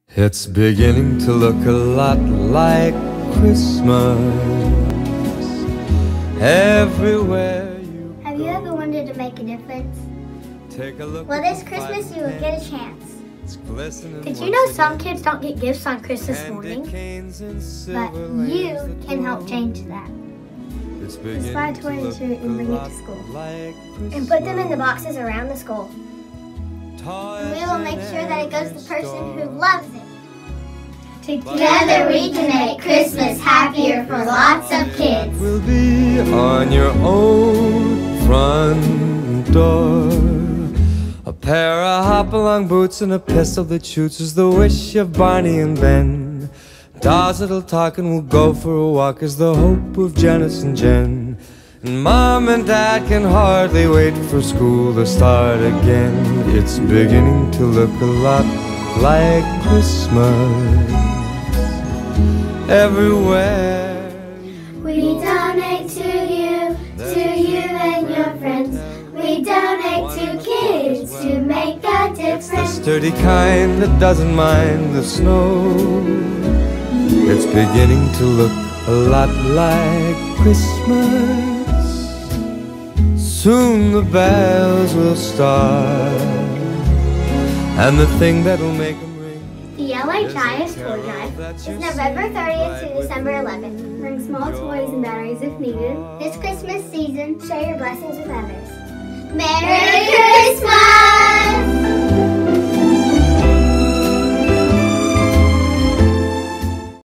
It's beginning to look a lot like Christmas everywhere you go. Have you ever wanted to make a difference? Take a look. Well, this Christmas you will get a chance. Did you know some kids don't get gifts on Christmas morning? But you can help change that. Just buy a toy and bring it to school. And put them in the boxes around the school. And we will make sure that it goes to the person who loves it. Together we can make Christmas happier for lots of kids. Will be on your own front door. A pair of hop-along boots and a pistol that shoots is the wish of Barney and Ben. Dolls that'll talk and we'll go for a walk is the hope of Janice and Jen. And Mom and Dad can hardly wait for school to start again. It's beginning to look a lot like Christmas everywhere. We donate to you and your friends. We donate to kids to make a difference. It's the sturdy kind that doesn't mind the snow. It's beginning to look a lot like Christmas. Soon the bells will start, and the thing that'll make them ring. The LHIS toy drive is November 30th to December 11th. Bring small toys and batteries if needed. This Christmas season, share your blessings with others. Merry Christmas!